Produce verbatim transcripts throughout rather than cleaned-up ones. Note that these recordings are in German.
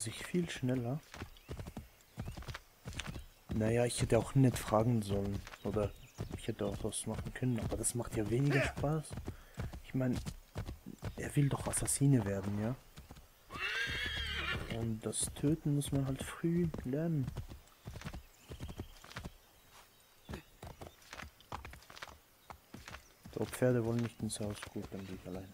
sich viel schneller. Naja, ich hätte auch nicht fragen sollen. Oder ich hätte auch was machen können, aber das macht ja weniger Spaß. Ich meine, er will doch Assassine werden, ja? Und das Töten muss man halt früh lernen. So, Pferde wollen nicht ins Haus, gut, dann gehe ich alleine.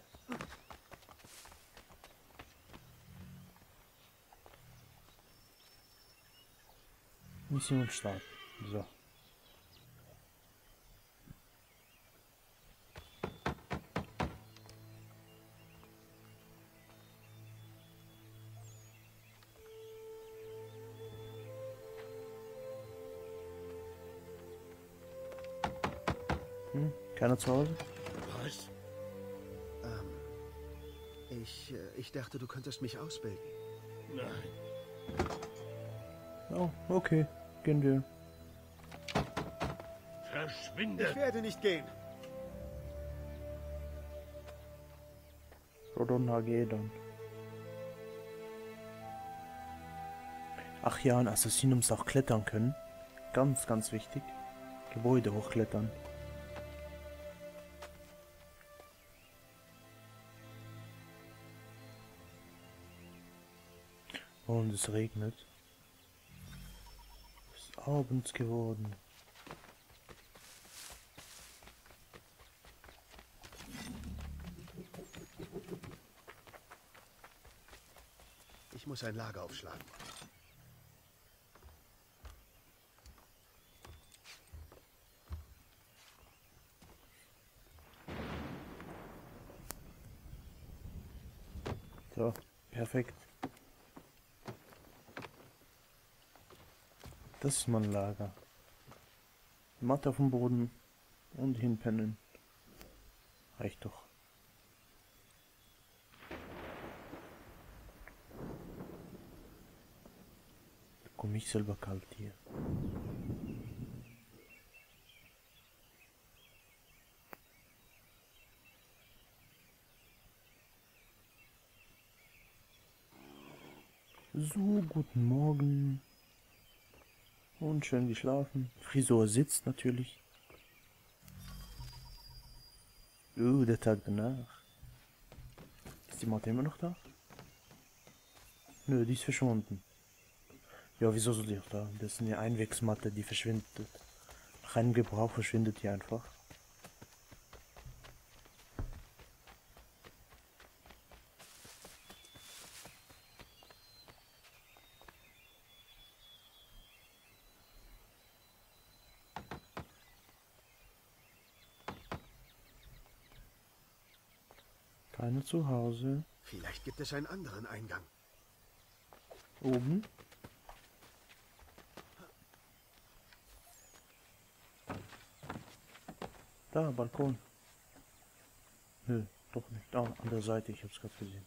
Mission starten. So. Hm, keiner zu Hause? Was? Ähm, ich, äh, ich dachte, du könntest mich ausbilden. Nein. Oh, okay. Gehen wir. Verschwinde! Ich werde nicht gehen. Rodon H G dann. Ach ja, ein Assassin muss auch klettern können. Ganz, ganz wichtig. Gebäude hochklettern. Und es regnet. Es ist abends geworden. Ich muss ein Lager aufschlagen. So, perfekt. Das ist mein Lager. Matte auf dem Boden und hinpennen. Reicht doch. Komm ich selber kalt hier. So, guten Morgen. Und schön geschlafen. Frisur sitzt natürlich. Uh, der Tag danach. Ist die Matte immer noch da? Nö, die ist verschwunden. Ja, wieso soll die auch da? Das ist eine Einwegsmatte, die verschwindet. Nach einem Gebrauch verschwindet die einfach. Keine zu Hause. Vielleicht gibt es einen anderen Eingang. Oben. Da, Balkon. Nö, doch nicht. Ah, an der Seite, ich hab's gerade gesehen.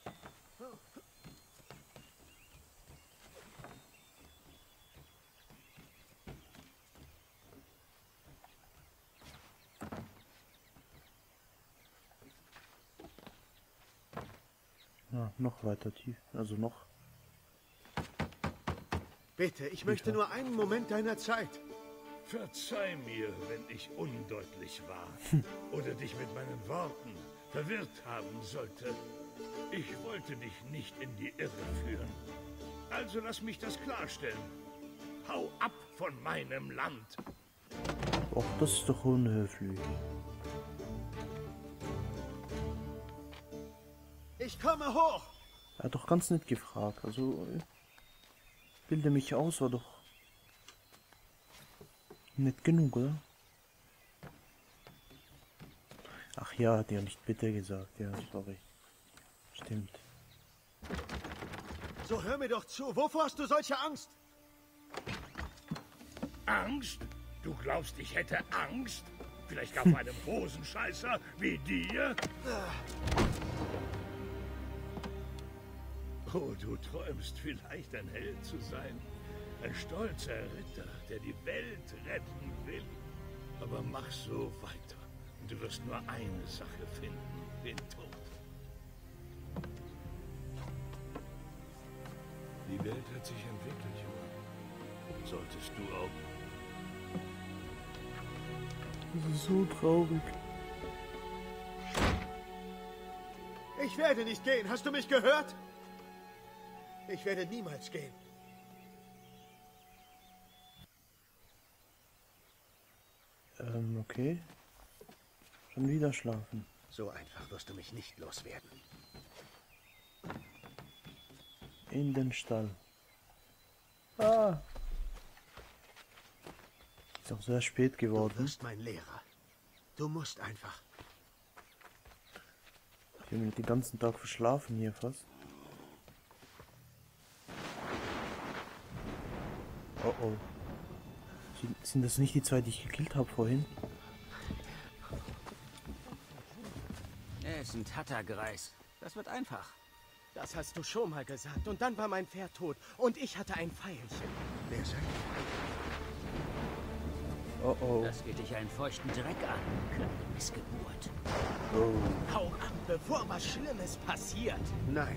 Ja, noch weiter tief. Also noch. Bitte, ich möchte nur einen Moment deiner Zeit. Verzeih mir, wenn ich undeutlich war oder dich mit meinen Worten verwirrt haben sollte. Ich wollte dich nicht in die Irre führen. Also lass mich das klarstellen. Hau ab von meinem Land. Och, das ist doch unhöflich. Ich komme hoch. Er hat doch ganz nett gefragt. Also, bilde mich aus, war doch nett genug, oder? Ach ja, hat ja nicht bitte gesagt. Ja, sorry. Stimmt. So, hör mir doch zu. Wovor hast du solche Angst? Angst? Du glaubst, ich hätte Angst? Vielleicht vor einem Hosenscheißer wie dir? Oh, du träumst vielleicht, ein Held zu sein. Ein stolzer Ritter, der die Welt retten will. Aber mach so weiter. Und du wirst nur eine Sache finden, den Tod. Die Welt hat sich entwickelt, Junge. Solltest du auch. Das ist so traurig. Ich werde nicht gehen. Hast du mich gehört? Ich werde niemals gehen. Ähm, okay. Schon wieder schlafen. So einfach wirst du mich nicht loswerden. In den Stall. Ah. Ist auch sehr spät Du geworden. wirst mein Lehrer. Du musst einfach. Ich habe den ganzen Tag verschlafen hier fast. Oh oh. Sind- Sind das nicht die zwei, die ich gekillt habe vorhin? Er ist ein Tattergreis. Das wird einfach. Das hast du schon mal gesagt. Und dann war mein Pferd tot. Und ich hatte ein Pfeilchen. Wer seid Oh oh. Das geht dich einen feuchten Dreck an, kleine Missgeburt. Oh. Hau ab, bevor was Schlimmes passiert. ihr? Nein.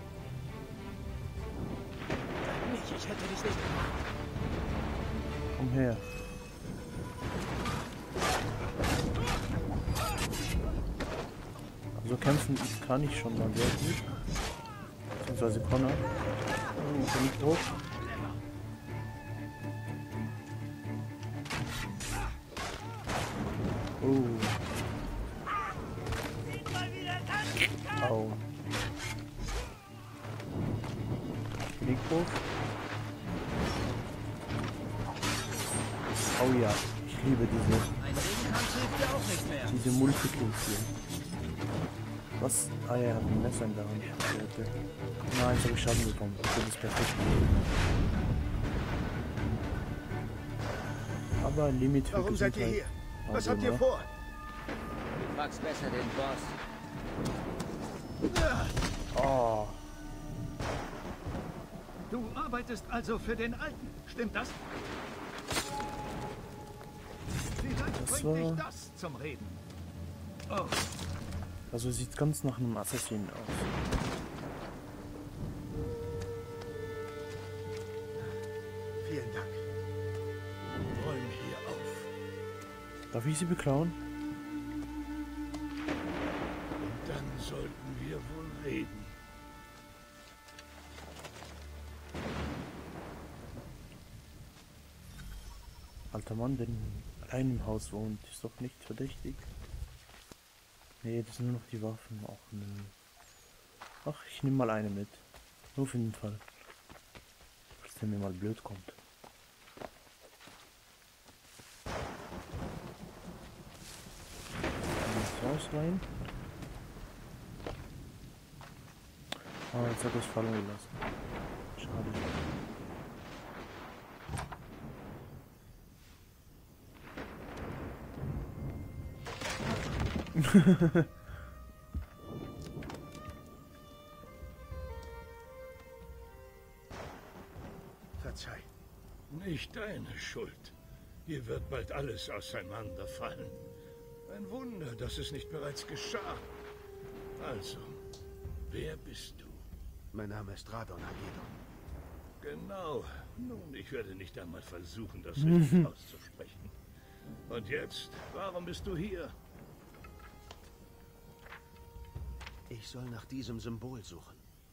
Sag nicht, ich hätte dich nicht gemacht. Komm her. Also kämpfen kann ich schon mal sehr gut. Beziehungsweise Connor. Oh, der liegt hoch. Oh. Au. Liegt hoch. Oh ja, ich liebe diese, Ein Regenkampf hilft dir auch nicht mehr. diese Multikills hier. Was? Ah ja, er hat ein Messer in der Hand. Der hätte- Nein, jetzt habe ich Schaden bekommen. Das ist perfekt. Aber Limit für Warum seid ihr Gesundheit. hier? Was Also, habt ihr ne? vor? Du fragst besser den Boss. Oh, Du arbeitest also für den Alten, stimmt das? Vielleicht Das bringt war- dich das zum Reden. Oh, also sieht ganz nach einem Assassinen aus. Vielen Dank. Räum hier auf. Darf ich sie beklauen? Und dann sollten wir wohl reden. Alter Mann, der allein im Haus wohnt, ist doch nicht verdächtig. Nee, das sind nur noch die Waffen. Auch nö. Ach, ich nehme mal eine mit. Nur für den Fall. Falls der mir mal blöd kommt. Ins Haus rein. Ah, jetzt hat er es fallen gelassen. Schade. Verzeih. Nicht deine Schuld. Hier wird bald alles auseinanderfallen. Ein Wunder, dass es nicht bereits geschah. Also, wer bist du? Mein Name ist Radon Hagedon. Genau. Nun, ich werde nicht einmal versuchen, das richtig auszusprechen. Und jetzt, warum bist du hier? Ich soll nach diesem Symbol suchen.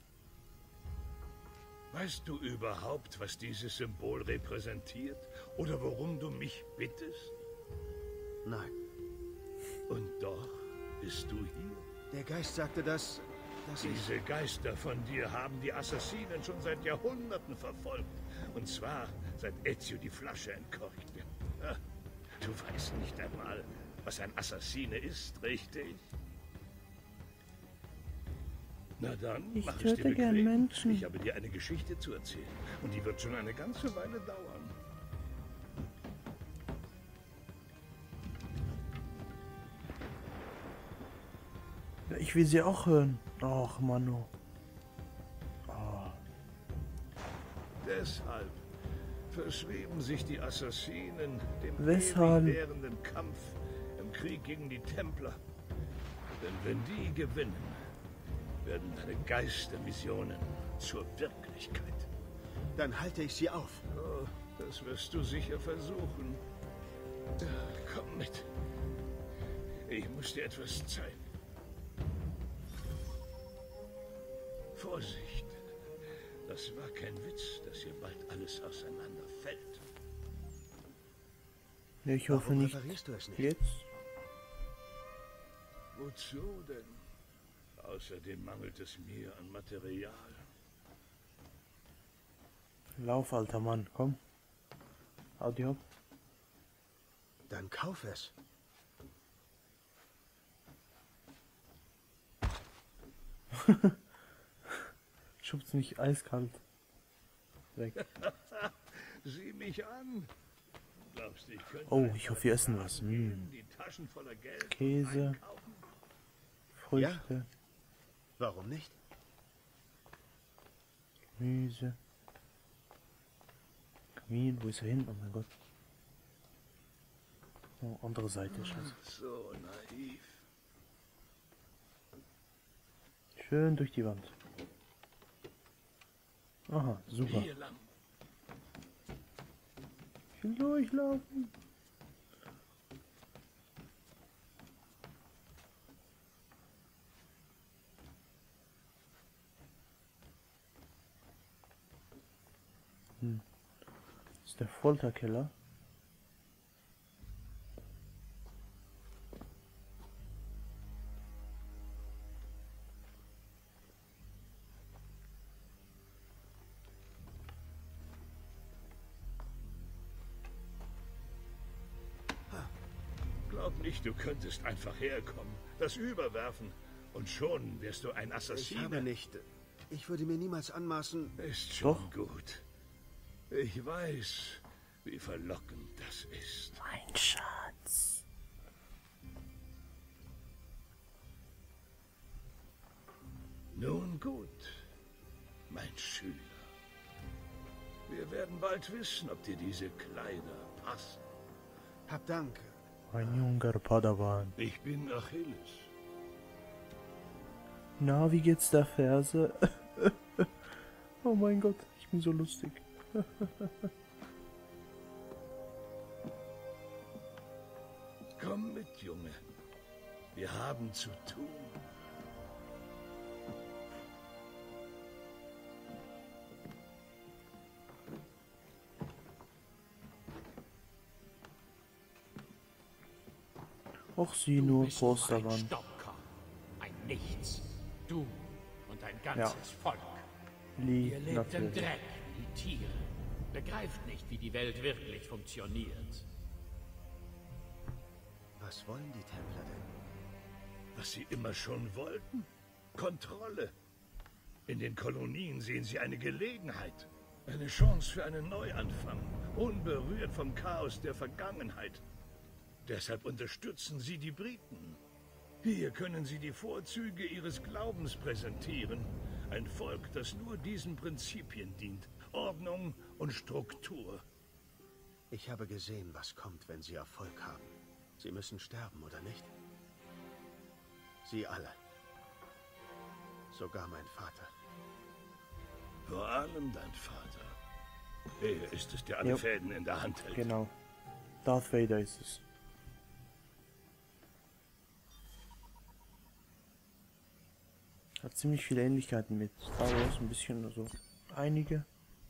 Weißt du überhaupt, was dieses Symbol repräsentiert? Oder worum du mich bittest? Nein. Und doch bist du hier. Der Geist sagte, dass... dass ich... Diese Geister von dir haben die Assassinen schon seit Jahrhunderten verfolgt. Und zwar seit Ezio die Flasche entkorkte. Ha, du weißt nicht einmal, was ein Assassine ist, richtig? Na dann, Ich mach es töte dir gern bequem. Menschen. Ich habe dir eine Geschichte zu erzählen. Und die wird schon eine ganze Weile dauern. Ja, ich will sie auch hören. Ach, Manu. Oh. Deshalb verschrieben sich die Assassinen dem Weshalb? ewig währenden Kampf im Krieg gegen die Templer. Denn wenn die gewinnen, werden deine Geistervisionen zur Wirklichkeit. Dann halte ich sie auf. Oh, das wirst du sicher versuchen. Komm mit. Ich muss dir etwas zeigen. Vorsicht. Das war kein Witz, dass hier bald alles auseinanderfällt. Nee, ich hoffe Warum nicht. reparierst du es nicht? Jetzt? Wozu denn? Außerdem mangelt es mir an Material. Lauf, alter Mann, komm. Hau die ab. Dann kauf es. Schubt's mich eiskalt. Weg. Sieh mich an. Glaubst du, ich könnte Oh, einfach ich hoffe, wir essen was. gehen, Mm. die Taschen voller Geld Käse. einkaufen? Früchte, Warum nicht? Gemüse. Kamin, wo ist er hin? Oh mein Gott. Oh, andere Seite, scheiße. So naiv. Schön durch die Wand. Aha, super. Hier lang. Ich will durchlaufen. Hm. Das ist der Folterkeller. Glaub nicht, du könntest einfach herkommen, das überwerfen und schon wärst du ein Ich Assassiner. habe nicht. Ich würde mir niemals anmaßen. Ist schon Doch. gut. Ich weiß, wie verlockend das ist. Mein Schatz. Nun gut, mein Schüler. Wir werden bald wissen, ob dir diese Kleider passen. Hab Dank. Ein junger Padawan. Ich bin Achilles. Na, wie geht's der Ferse? Oh mein Gott, ich bin so lustig. Komm mit, Junge. Wir haben zu tun. Och, sieh nur, Bist doch ein Posterwand. Staubkorn, ein Nichts. Du und dein ganzes Volk. Lee, Ihr lebt im natürlich. Dreck wie Tiere. Begreift nicht, wie die Welt wirklich funktioniert. Was wollen die Templer denn? Was sie immer schon wollten? Kontrolle. In den Kolonien sehen sie eine Gelegenheit. Eine Chance für einen Neuanfang. Unberührt vom Chaos der Vergangenheit. Deshalb unterstützen sie die Briten. Hier können sie die Vorzüge ihres Glaubens präsentieren. Ein Volk, das nur diesen Prinzipien dient. Ordnung und Struktur. Ich habe gesehen, was kommt, wenn sie Erfolg haben. Sie müssen sterben, oder nicht? Sie alle. Sogar mein Vater. Vor allem dein Vater. Er ist es, der alle Jo. Fäden in der Hand hält. Genau. Darth Vader ist es. Hat ziemlich viele Ähnlichkeiten mit Star Wars, ein bisschen, also einige.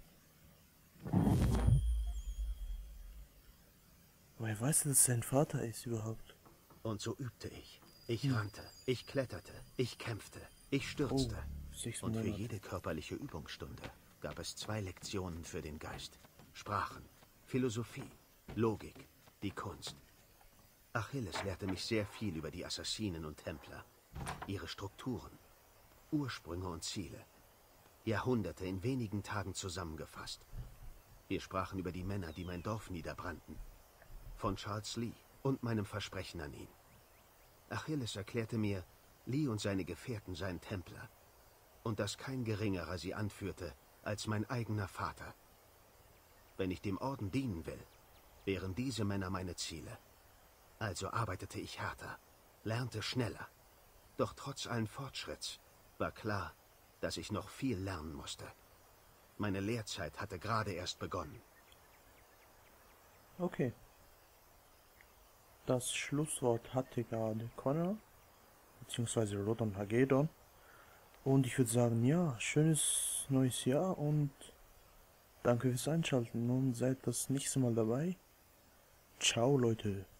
Woher weiß er, dass es sein Vater ist überhaupt? Und so übte ich. Ich rannte, ich kletterte, ich kämpfte, ich stürzte. Oh, sechs Und für Monate. jede körperliche Übungsstunde gab es zwei Lektionen für den Geist. Sprachen, Philosophie, Logik, die Kunst. Achilles lehrte mich sehr viel über die Assassinen und Templer, ihre Strukturen, Ursprünge und Ziele. Jahrhunderte in wenigen Tagen zusammengefasst. Wir sprachen über die Männer, die mein Dorf niederbrannten. Von Charles Lee und meinem Versprechen an ihn. Achilles erklärte mir, Lee und seine Gefährten seien Templer. Und dass kein Geringerer sie anführte als mein eigener Vater. Wenn ich dem Orden dienen will, wären diese Männer meine Ziele. Also arbeitete ich härter, lernte schneller. Doch trotz allen Fortschritts war klar, dass ich noch viel lernen musste. Meine Lehrzeit hatte gerade erst begonnen. Okay. Das Schlusswort hatte gerade Connor, beziehungsweise Rodon Hagedon. Und ich würde sagen, ja, schönes neues Jahr und danke fürs Einschalten und seid das nächste Mal dabei. Ciao, Leute.